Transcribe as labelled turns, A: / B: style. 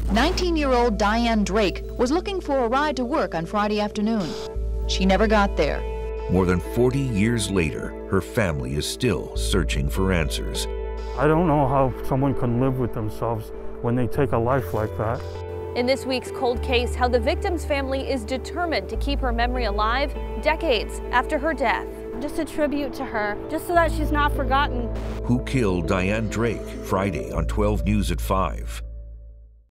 A: 19-year-old Diane Drake was looking for a ride to work on Friday afternoon. She never got there.
B: More than 40 years later, her family is still searching for answers.
C: I don't know how someone can live with themselves when they take a life like that.
D: In this week's Cold Case, how the victim's family is determined to keep her memory alive decades after her death.
E: Just a tribute to her, just so that she's not forgotten.
B: Who Killed Diane Drake? Friday on 12 News at 5.